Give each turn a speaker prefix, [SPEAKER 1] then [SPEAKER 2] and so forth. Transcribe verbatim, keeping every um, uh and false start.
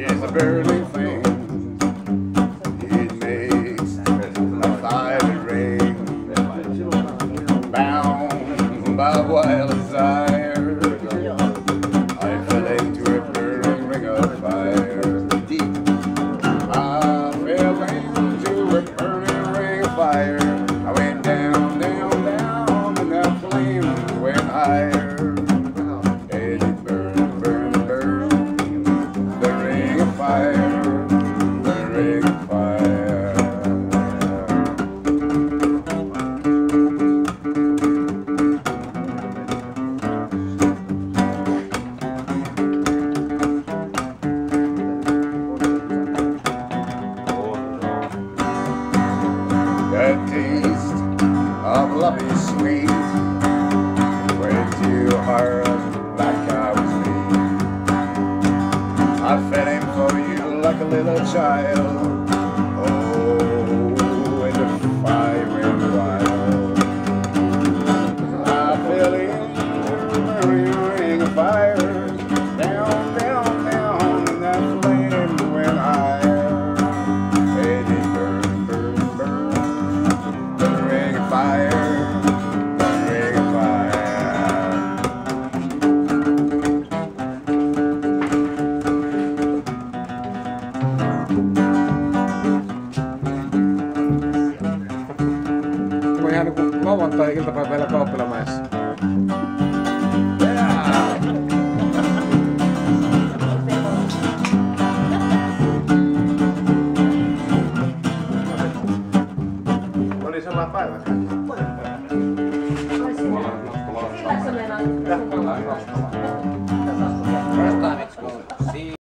[SPEAKER 1] is a burning flame. It makes a fiery ring, bound by wild desire. I fell into a burning ring of fire. I fell into a burning ring of fire. I went down, down, down, and that flame went higher. And it burned, burned, burned, the ring of fire, the ring of fire. The taste of love is sweet when you are like I was made. I fell in for you like a little child. Oh, in the fire and wild. I fell into a ring of fire. Down, down, down, and that flame went higher. And it burned, burned, burned. The ring of fire, the ring of fire.
[SPEAKER 2] Tämä on ihan niin kuin lauantai-iltapäivällä